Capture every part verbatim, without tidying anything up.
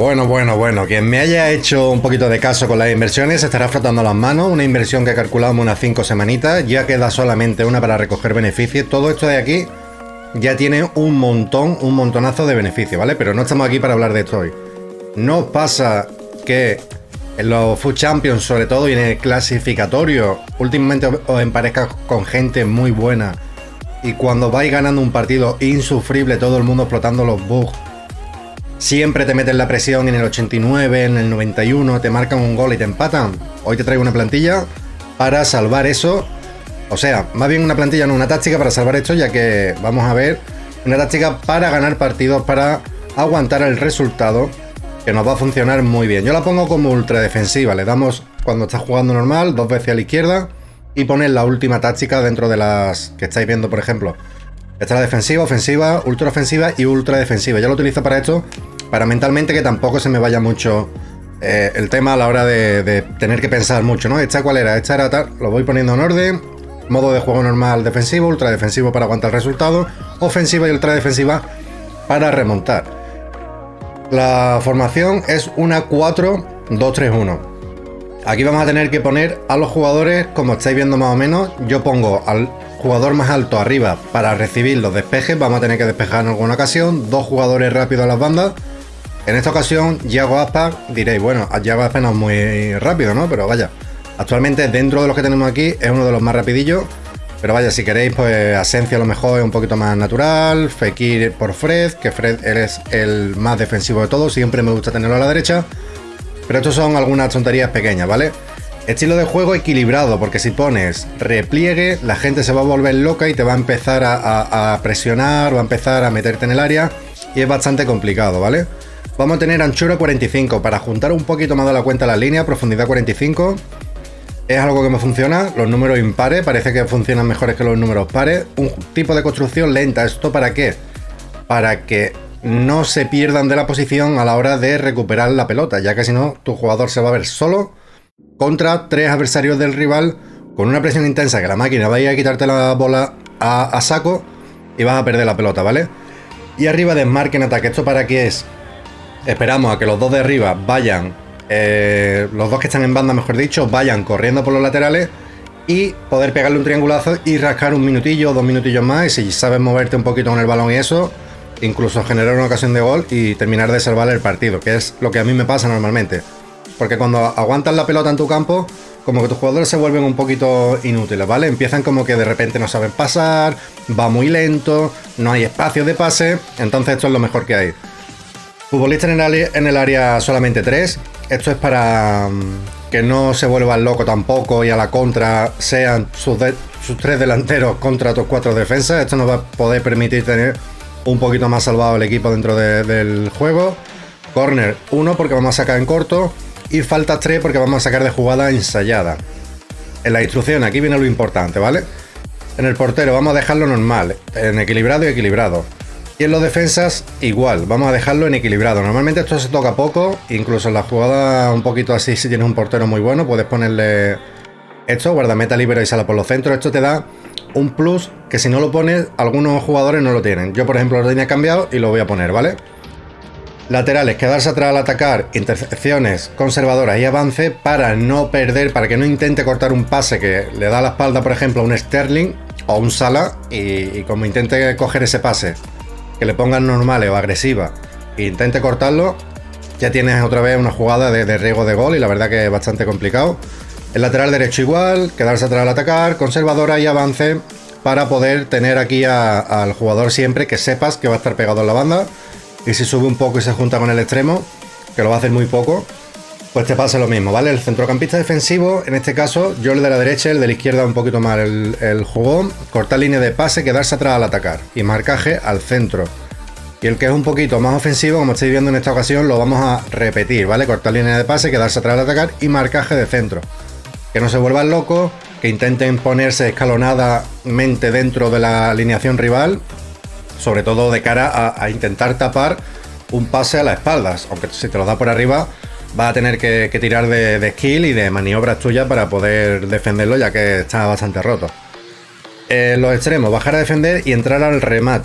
Bueno, bueno, bueno, quien me haya hecho un poquito de caso con las inversiones se estará frotando las manos. Una inversión que calculamos unas cinco semanitas, ya queda solamente una para recoger beneficios. Todo esto de aquí ya tiene un montón, un montonazo de beneficios, ¿vale? Pero no estamos aquí para hablar de esto hoy. ¿No os pasa que en los Food Champions, sobre todo, y en el clasificatorio, últimamente os emparezcas con gente muy buena y cuando vais ganando un partido insufrible, todo el mundo explotando los bugs, siempre te meten la presión en el ochenta y nueve, en el noventa y uno, te marcan un gol y te empatan? Hoy te traigo una plantilla para salvar eso. O sea, más bien una plantilla, no una táctica para salvar esto, ya que vamos a ver una táctica para ganar partidos, para aguantar el resultado, que nos va a funcionar muy bien. Yo la pongo como ultra defensiva. Le damos, cuando estás jugando normal, dos veces a la izquierda y poner la última táctica dentro de las que estáis viendo, por ejemplo. Esta es la defensiva, ofensiva, ultra ofensiva y ultra defensiva. Yo lo utilizo para esto, para mentalmente que tampoco se me vaya mucho eh, el tema a la hora de, de tener que pensar mucho, ¿no? ¿Esta cuál era? Esta era tal. Lo voy poniendo en orden. Modo de juego normal defensivo, ultra defensivo para aguantar el resultado, ofensiva y ultra defensiva para remontar. La formación es una cuatro dos tres uno. Aquí vamos a tener que poner a los jugadores como estáis viendo más o menos. Yo pongo al jugador más alto arriba para recibir los despejes. Vamos a tener que despejar en alguna ocasión. Dos jugadores rápidos a las bandas. En esta ocasión, Yago Aspas. Diréis, bueno, Yago Aspas no es muy rápido, ¿no? Pero vaya, actualmente dentro de los que tenemos aquí es uno de los más rapidillos. Pero vaya, si queréis, pues Asencia a lo mejor es un poquito más natural. Fekir por Fred, que Fred es el más defensivo de todos. Siempre me gusta tenerlo a la derecha. Pero estos son algunas tonterías pequeñas, ¿vale? Estilo de juego equilibrado, porque si pones repliegue, la gente se va a volver loca y te va a empezar a, a, a presionar o a empezar a meterte en el área. Y es bastante complicado, ¿vale? Vamos a tener anchura cuarenta y cinco para juntar un poquito más de la cuenta las líneas, profundidad cuarenta y cinco. Es algo que me funciona. Los números impares parece que funcionan mejores que los números pares. Un tipo de construcción lenta. ¿Esto para qué? Para que no se pierdan de la posición a la hora de recuperar la pelota, ya que si no, tu jugador se va a ver solo contra tres adversarios del rival con una presión intensa que la máquina vaya a quitarte la bola a, a saco y vas a perder la pelota, ¿vale? Y arriba desmarque en ataque. ¿Esto para qué es? Esperamos a que los dos de arriba vayan, eh, los dos que están en banda, mejor dicho, vayan corriendo por los laterales y poder pegarle un triangulazo y rascar un minutillo o dos minutillos más. Y si sabes moverte un poquito con el balón y eso, incluso generar una ocasión de gol y terminar de salvar el partido, que es lo que a mí me pasa normalmente. Porque cuando aguantas la pelota en tu campo, como que tus jugadores se vuelven un poquito inútiles, ¿vale? Empiezan como que de repente no saben pasar, va muy lento, no hay espacio de pase, entonces esto es lo mejor que hay. Futbolistas en el área, en el área solamente tres. Esto es para um, que no se vuelvan locos tampoco y a la contra sean sus, de, sus tres delanteros contra tus cuatro defensas. Esto nos va a poder permitir tener un poquito más salvado el equipo dentro de, del juego. Corner uno porque vamos a sacar en corto y faltas tres porque vamos a sacar de jugada ensayada. En la instrucción aquí viene lo importante, ¿vale? En el portero vamos a dejarlo normal, en equilibrado y equilibrado. Y en los defensas igual, vamos a dejarlo en equilibrado. Normalmente esto se toca poco, incluso en la jugada un poquito así, si tienes un portero muy bueno, puedes ponerle esto, guardameta libre y sala por los centros. Esto te da un plus que si no lo pones, algunos jugadores no lo tienen. Yo, por ejemplo, lo tenía cambiado y lo voy a poner, ¿vale? Laterales, quedarse atrás al atacar, intercepciones conservadoras y avance para no perder, para que no intente cortar un pase que le da la espalda, por ejemplo, a un Sterling o un Salah, y, y como intente coger ese pase, que le pongan normales o agresiva e intente cortarlo, ya tienes otra vez una jugada de, de riesgo de gol y la verdad que es bastante complicado. El lateral derecho igual, quedarse atrás al atacar, conservadora y avance para poder tener aquí a, al jugador siempre que sepas que va a estar pegado en la banda. Y si sube un poco y se junta con el extremo, que lo va a hacer muy poco, pues te pasa lo mismo, ¿vale? El centrocampista defensivo, en este caso, yo el de la derecha, el de la izquierda un poquito más el, el jugón, cortar línea de pase, quedarse atrás al atacar y marcaje al centro. Y el que es un poquito más ofensivo, como estáis viendo en esta ocasión, lo vamos a repetir, ¿vale? Cortar línea de pase, quedarse atrás al atacar y marcaje de centro. Que no se vuelvan locos, que intenten ponerse escalonadamente dentro de la alineación rival, sobre todo de cara a, a intentar tapar un pase a las espaldas, aunque si te lo da por arriba vas a tener que, que tirar de, de skill y de maniobras tuyas para poder defenderlo, ya que está bastante roto. Eh, los extremos, bajar a defender y entrar al remate.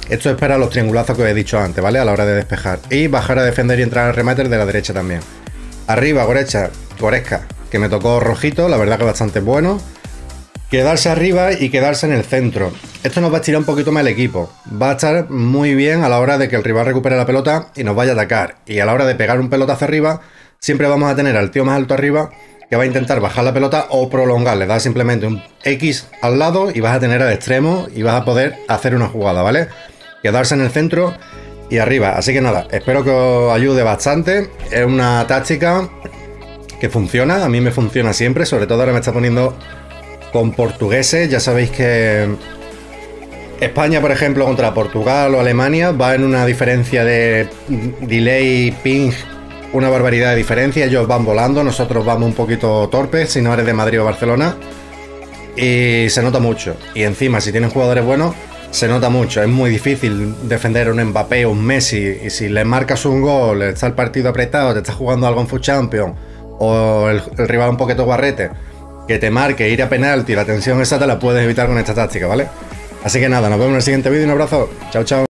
Esto es para los triangulazos que os he dicho antes, ¿vale? A la hora de despejar. Y bajar a defender y entrar al remate de la derecha también. Arriba, Goretzka, Goretzka, que me tocó rojito, la verdad que bastante bueno. Quedarse arriba y quedarse en el centro. Esto nos va a estirar un poquito más el equipo. Va a estar muy bien a la hora de que el rival recupere la pelota y nos vaya a atacar. Y a la hora de pegar un pelotazo arriba, siempre vamos a tener al tío más alto arriba que va a intentar bajar la pelota o prolongar. Le das simplemente un X al lado y vas a tener al extremo y vas a poder hacer una jugada, ¿vale? Quedarse en el centro y arriba. Así que nada, espero que os ayude bastante. Es una táctica que funciona. A mí me funciona siempre. Sobre todo ahora me está poniendo con portugueses. Ya sabéis que España, por ejemplo, contra Portugal o Alemania va en una diferencia de delay, ping, una barbaridad de diferencia. Ellos van volando, nosotros vamos un poquito torpes si no eres de Madrid o Barcelona. Y se nota mucho. Y encima, si tienen jugadores buenos, se nota mucho. Es muy difícil defender a un Mbappé o un Messi. Y si le marcas un gol, está el partido apretado, te está jugando algo en Foot Champions, o el, el rival un poquito guarrete, que te marque, ir a penalti, la tensión esa te la puedes evitar con esta táctica, ¿vale? Así que nada, nos vemos en el siguiente vídeo. Un abrazo. Chao, chao.